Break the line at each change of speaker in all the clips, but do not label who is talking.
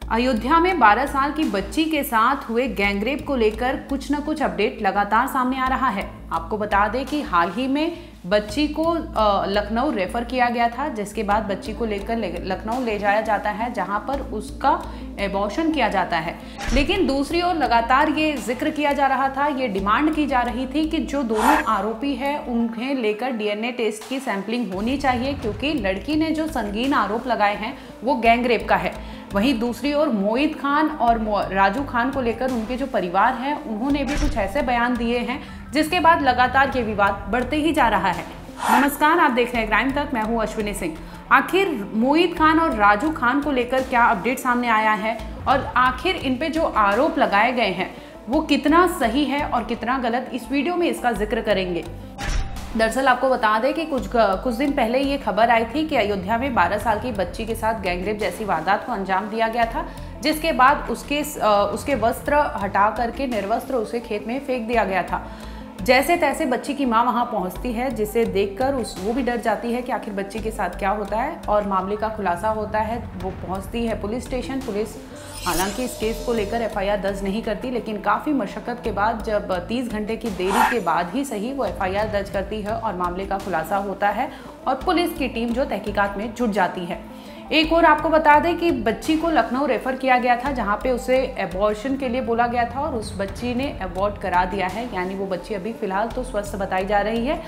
अयोध्या में 12 साल की बच्ची के साथ हुए गैंगरेप को लेकर कुछ न कुछ अपडेट लगातार सामने आ रहा है। आपको बता दें कि हाल ही में बच्ची को लखनऊ रेफर किया गया था, जिसके बाद बच्ची को लेकर लखनऊ ले जाया जाता है, जहां पर उसका एबॉर्शन किया जाता है। लेकिन दूसरी ओर लगातार ये जिक्र किया जा रहा था, ये डिमांड की जा रही थी कि जो दोनों आरोपी हैं उन्हें लेकर डीएनए टेस्ट की सैंपलिंग होनी चाहिए, क्योंकि लड़की ने जो संगीन आरोप लगाए हैं वो गैंगरेप का है। वहीं दूसरी ओर मोहित खान और राजू खान को लेकर उनके जो परिवार हैं उन्होंने भी कुछ ऐसे बयान दिए हैं, जिसके बाद लगातार ये विवाद बढ़ते ही जा रहा है। नमस्कार, आप देख रहे हैं क्राइम तक, मैं हूं अश्विनी सिंह। आखिर मोहित खान और राजू खान को लेकर क्या अपडेट सामने आया है और आखिर इन पे जो आरोप लगाए गए हैं वो कितना सही है और कितना गलत, इस वीडियो में इसका जिक्र करेंगे। दरअसल आपको बता दें कि कुछ दिन पहले ये खबर आई थी कि अयोध्या में 12 साल की बच्ची के साथ गैंगरेप जैसी वारदात को अंजाम दिया गया था, जिसके बाद उसके वस्त्र हटा करके निर्वस्त्र उसे खेत में फेंक दिया गया था। जैसे तैसे बच्ची की मां वहां पहुंचती है, जिसे देखकर वो भी डर जाती है कि आखिर बच्ची के साथ क्या होता है, और मामले का खुलासा होता है। वो पहुंचती है पुलिस स्टेशन। पुलिस हालांकि इस केस को लेकर एफआईआर दर्ज नहीं करती, लेकिन काफ़ी मशक्क़त के बाद, जब 30 घंटे की देरी के बाद ही सही, वो एफआईआर दर्ज करती है और मामले का खुलासा होता है और पुलिस की टीम जो तहकीकात में जुट जाती है। एक और आपको बता दें कि बच्ची को लखनऊ रेफर किया गया था, जहां पे उसे एबॉर्शन के लिए बोला गया था और उस बच्ची ने एबॉर्ट करा दिया है, यानी वो बच्ची अभी फिलहाल तो स्वस्थ बताई जा रही है।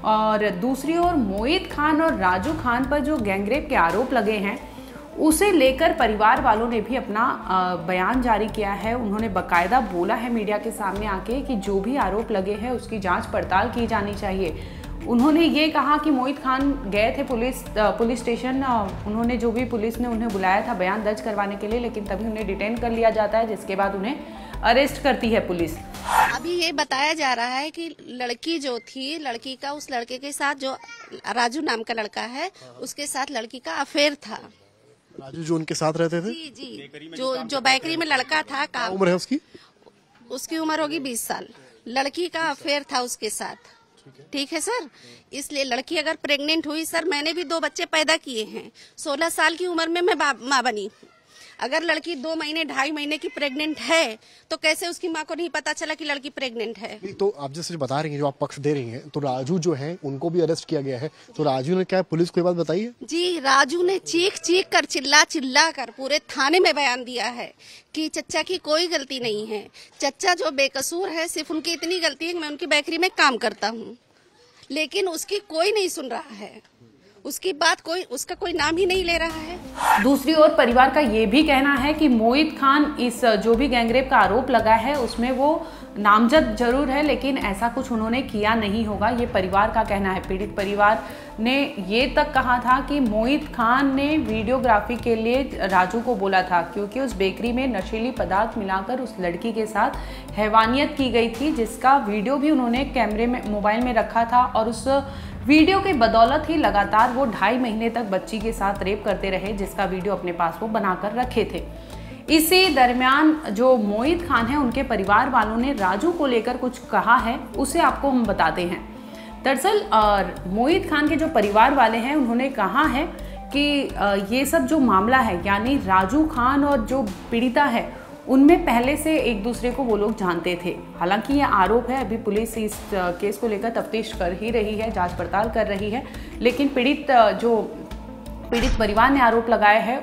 और दूसरी ओर मोहित खान और राजू खान पर जो गैंगरेप के आरोप लगे हैं उसे लेकर परिवार वालों ने भी अपना बयान जारी किया है। उन्होंने बाकायदा बोला है मीडिया के सामने आके कि जो भी आरोप लगे हैं उसकी जांच पड़ताल की जानी चाहिए। उन्होंने ये कहा कि मोहित खान गए थे पुलिस स्टेशन, उन्होंने जो भी पुलिस ने उन्हें बुलाया था बयान दर्ज करवाने के लिए, लेकिन तभी उन्हें डिटेन कर लिया जाता है, जिसके बाद उन्हें अरेस्ट करती है पुलिस।
अभी ये बताया जा रहा है कि लड़की जो थी, लड़की का उस लड़के के साथ, जो राजू नाम का लड़का है, उसके साथ लड़की का अफेयर था।
राजू जो उनके साथ रहते थे?
जी, जो बेकरी में लड़का था।
क्या उम्र है
उसकी उम्र होगी 20 साल। लड़की का अफेयर था उसके साथ। ठीक है सर। इसलिए लड़की अगर प्रेग्नेंट हुई, सर मैंने भी 2 बच्चे पैदा किए हैं। 16 साल की उम्र में मैं माँ बनी। अगर लड़की 2 महीने 2.5 महीने की प्रेग्नेंट है तो कैसे उसकी माँ को नहीं पता चला कि लड़की प्रेग्नेंट है?
तो आप जैसे बता रही हैं, जो आप पक्ष दे रही हैं, तो राजू जो है उनको भी अरेस्ट किया गया है, तो राजू ने क्या पुलिस को ये बात बताई है?
जी, राजू ने चीख कर, चिल्ला कर पूरे थाने में बयान दिया है कि चच्चा की कोई गलती नहीं है। चच्चा जो बेकसूर है, सिर्फ उनकी इतनी गलती है कि मैं उनकी बेकरी में काम करता हूँ, लेकिन उसकी कोई नहीं सुन रहा है। उसकी बात उसका कोई नाम ही नहीं ले रहा है।
दूसरी ओर परिवार का ये भी कहना है कि मोहित खान इस जो भी गैंगरेप का आरोप लगा है उसमें वो नामजद जरूर है, लेकिन ऐसा कुछ उन्होंने किया नहीं होगा, ये परिवार का कहना है। पीड़ित परिवार ने ये तक कहा था कि मोहित खान ने वीडियोग्राफी के लिए राजू को बोला था, क्योंकि उस बेकरी में नशीली पदार्थ मिलाकर उस लड़की के साथ हैवानियत की गई थी, जिसका वीडियो भी उन्होंने कैमरे में, मोबाइल में रखा था, और उस वीडियो के बदौलत ही लगातार वो 2.5 महीने तक बच्ची के साथ रेप करते रहे, जिसका वीडियो अपने पास वो बनाकर रखे थे। इसी दरमियान जो मोहित खान है, उनके परिवार वालों ने राजू को लेकर कुछ कहा है, उसे आपको हम बताते हैं। दरअसल मोहित खान के जो परिवार वाले हैं उन्होंने कहा है कि ये सब जो मामला है, यानी राजू खान और जो पीड़िता है, उनमें पहले से एक दूसरे को वो लोग जानते थे। हालांकि ये आरोप है, अभी पुलिस इस केस को लेकर तफ्तीश कर ही रही है, जांच पड़ताल कर रही है, लेकिन पीड़ित परिवार ने आरोप लगाया है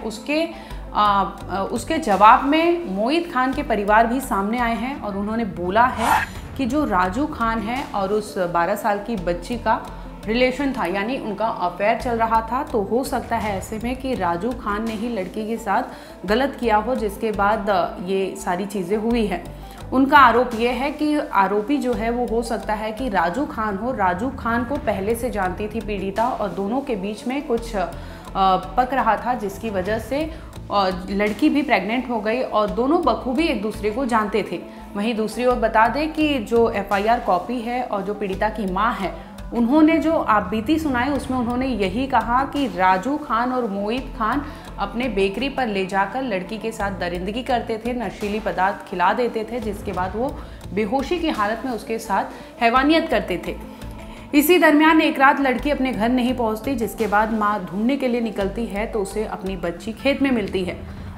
उसके जवाब में मोहित खान के परिवार भी सामने आए हैं और उन्होंने बोला है कि जो राजू खान है और उस 12 साल की बच्ची का रिलेशन था, यानी उनका अफेयर चल रहा था, तो हो सकता है ऐसे में कि राजू खान ने ही लड़की के साथ गलत किया हो, जिसके बाद ये सारी चीज़ें हुई है। उनका आरोप ये है कि आरोपी जो है वो हो सकता है कि राजू खान हो। राजू खान को पहले से जानती थी पीड़िता और दोनों के बीच में कुछ पक रहा था, जिसकी वजह से लड़की भी प्रेग्नेंट हो गई और दोनों बखूबी एक दूसरे को जानते थे। वहीं दूसरी ओर बता दें कि जो एफआईआर कॉपी है और जो पीड़िता की मां है, उन्होंने जो आपबीती सुनाई उसमें उन्होंने यही कहा कि राजू खान और मोहित खान अपने बेकरी पर ले जाकर लड़की के साथ दरिंदगी करते थे, नशीली पदार्थ खिला देते थे, जिसके बाद वो बेहोशी की हालत में उसके साथ हैवानियत करते थे। इसी दरमियान एक रात लड़की अपने घर नहीं पहुंचती, जिसके बाद मां ढूंढने के लिए निकलती है तो उसे अपनी बच्ची खेत में मिलती है।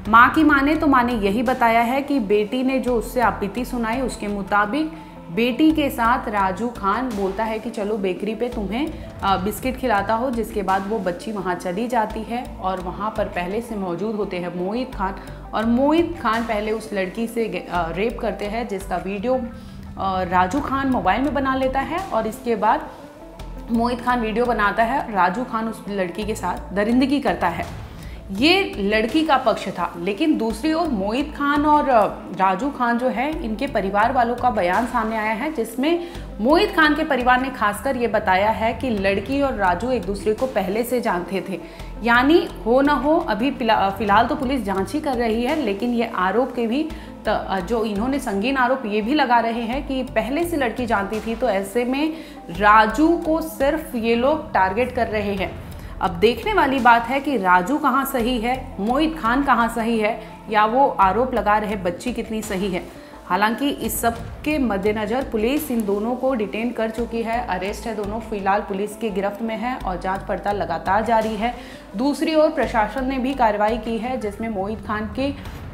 माँ की माने तो माँ ने यही बताया है कि बेटी ने जो उससे आपत्ति सुनाई उसके मुताबिक बेटी के साथ राजू खान बोलता है कि चलो बेकरी पे तुम्हें बिस्किट खिलाता हो, जिसके बाद वो बच्ची वहाँ चली जाती है और वहाँ पर पहले से मौजूद होते हैं मोहित खान, और मोहित खान पहले उस लड़की से रेप करते हैं, जिसका वीडियो राजू खान मोबाइल में बना लेता है और इसके बाद मोहित खान वीडियो बनाता है, राजू खान उस लड़की के साथ दरिंदगी करता है। ये लड़की का पक्ष था, लेकिन दूसरी ओर मोहित खान और राजू खान जो है इनके परिवार वालों का बयान सामने आया है, जिसमें मोहित खान के परिवार ने खासकर ये बताया है कि लड़की और राजू एक दूसरे को पहले से जानते थे। यानी हो ना हो, अभी फिलहाल तो पुलिस जांच ही कर रही है, लेकिन ये आरोप के भी जो इन्होंने संगीन आरोप ये भी लगा रहे हैं कि पहले से लड़की जानती थी, तो ऐसे में राजू को सिर्फ ये लोग टारगेट कर रहे हैं। अब देखने वाली बात है कि राजू कहाँ सही है, मोहित खान कहाँ सही है, या वो आरोप लगा रहे बच्ची कितनी सही है। हालांकि इस सब के मद्देनज़र पुलिस इन दोनों को डिटेन कर चुकी है, अरेस्ट है दोनों, फिलहाल पुलिस की गिरफ्त में है और जांच पड़ताल लगातार जारी है। दूसरी ओर प्रशासन ने भी कार्रवाई की है, जिसमें मोहित खान की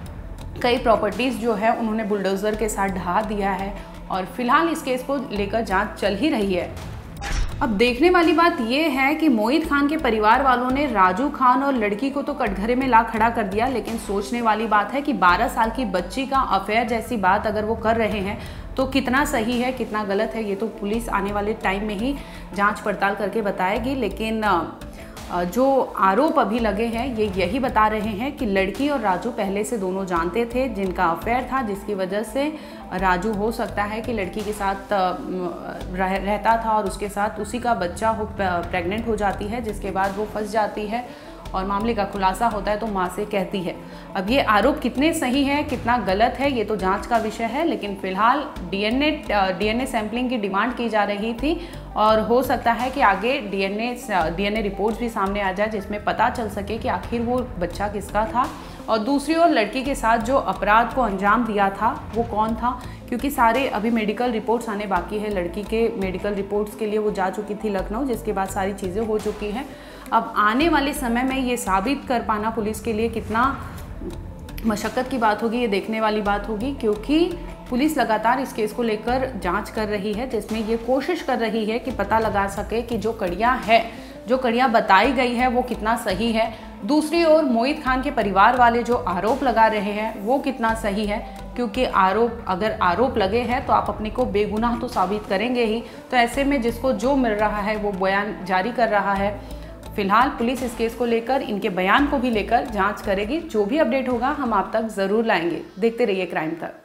कई प्रॉपर्टीज़ जो है उन्होंने बुलडोज़र के साथ ढहा दिया है और फिलहाल इस केस को लेकर जाँच चल ही रही है। अब देखने वाली बात यह है कि मोहित खान के परिवार वालों ने राजू खान और लड़की को तो कटघरे में ला खड़ा कर दिया, लेकिन सोचने वाली बात है कि 12 साल की बच्ची का अफेयर जैसी बात अगर वो कर रहे हैं तो कितना सही है कितना गलत है, ये तो पुलिस आने वाले टाइम में ही जांच पड़ताल करके बताएगी। लेकिन जो आरोप अभी लगे हैं ये यही बता रहे हैं कि लड़की और राजू पहले से दोनों जानते थे, जिनका अफेयर था, जिसकी वजह से राजू हो सकता है कि लड़की के साथ रहता था और उसके साथ उसी का बच्चा प्रेग्नेंट हो जाती है, जिसके बाद वो फंस जाती है और मामले का खुलासा होता है तो माँ से कहती है। अब ये आरोप कितने सही है कितना गलत है ये तो जांच का विषय है, लेकिन फिलहाल डीएनए सैंपलिंग की डिमांड की जा रही थी और हो सकता है कि आगे डीएनए रिपोर्ट्स भी सामने आ जाए, जिसमें पता चल सके कि आखिर वो बच्चा किसका था और दूसरी ओर लड़की के साथ जो अपराध को अंजाम दिया था वो कौन था, क्योंकि सारे अभी मेडिकल रिपोर्ट्स आने बाकी है। लड़की के मेडिकल रिपोर्ट्स के लिए वो जा चुकी थी लखनऊ, जिसके बाद सारी चीज़ें हो चुकी हैं। अब आने वाले समय में ये साबित कर पाना पुलिस के लिए कितना मशक्क़त की बात होगी, ये देखने वाली बात होगी, क्योंकि पुलिस लगातार इस केस को लेकर जांच कर रही है, जिसमें ये कोशिश कर रही है कि पता लगा सके कि जो कड़ियाँ बताई गई है वो कितना सही है। दूसरी ओर मोहित खान के परिवार वाले जो आरोप लगा रहे हैं वो कितना सही है, क्योंकि अगर आरोप लगे हैं तो आप अपने को बेगुनाह तो साबित करेंगे ही, तो ऐसे में जिसको जो मिल रहा है वो बयान जारी कर रहा है। फिलहाल पुलिस इस केस को लेकर इनके बयान को भी लेकर जांच करेगी। जो भी अपडेट होगा हम आप तक ज़रूर लाएंगे। देखते रहिए क्राइम तक।